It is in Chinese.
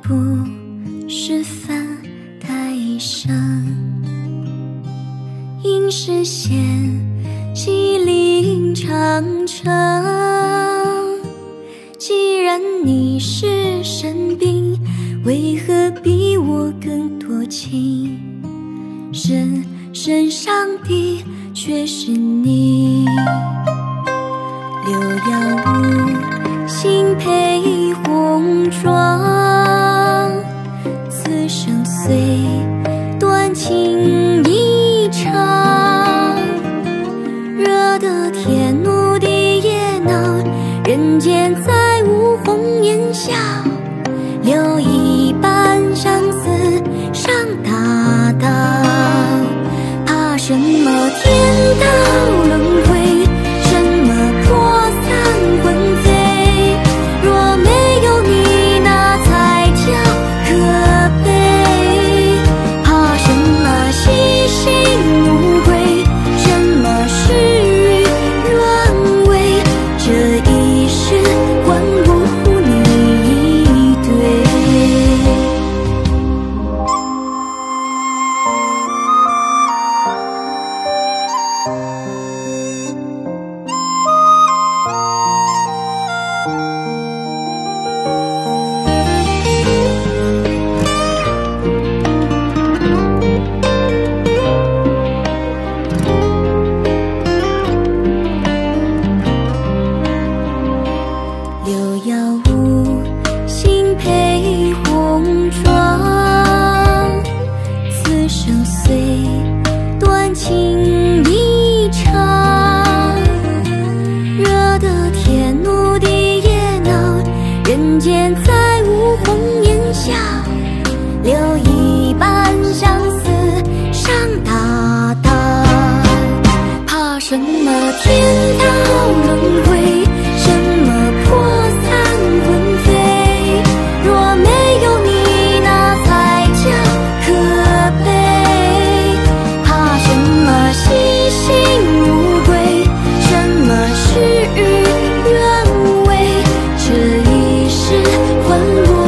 不是犯太深，应是险西岭长城。既然你是神兵，为何比我更多情？深上的却是你。六爻无心配红妆，此生虽短情一场。惹得天怒地也恼，人间再无红颜笑。留一半相思上大道，怕什么天道轮回，什么魄散魂飞。若没有你，那才叫可悲。怕什么西行无归，什么事与愿违。这一世还不负你一对。六爻无心配红妆，此生虽短情一场。惹得天怒地也恼，人间再无红颜笑。留一半相思上大道，怕什么天道轮回，什么魄散魂飞。若没有你，那才叫可悲。怕什么西行无归，什么事与愿违。这一世还我